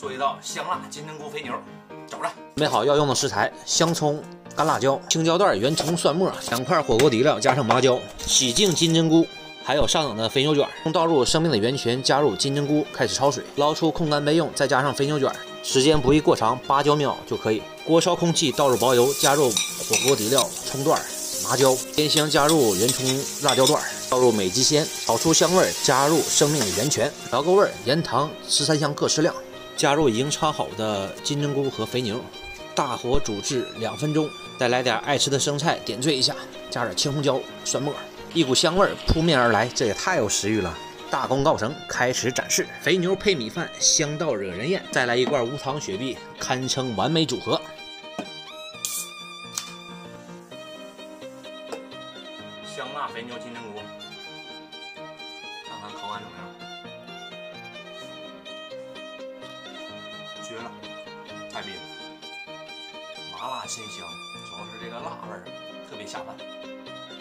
做一道香辣金针菇肥牛，走着。 准备好要用的食材：香葱、干辣椒、青椒段、圆葱、蒜末，2块火锅底料加上麻椒，洗净金针菇。 还有上等的肥牛卷，倒入生命的源泉，加入金针菇，开始焯水，捞出控干备用，再加上肥牛卷，时间不宜过长，8-9秒就可以。锅烧空气，倒入薄油，加入火锅底料、葱段、麻椒，煸香，加入圆葱、辣椒段，倒入美极鲜，炒出香味，加入生命的源泉，调个味，盐、糖、13香各适量，加入已经焯好的金针菇和肥牛，大火煮至2分钟，再来点爱吃的生菜点缀一下，加点青红椒、蒜末。 一股香味扑面而来，这也太有食欲了！大功告成，开始展示。肥牛配米饭，香到惹人厌。再来一罐无糖雪碧，堪称完美组合。 香辣肥牛金针菇，看看口感怎么样？绝了，太逼了！麻辣鲜香，主要是这个辣味儿特别下饭。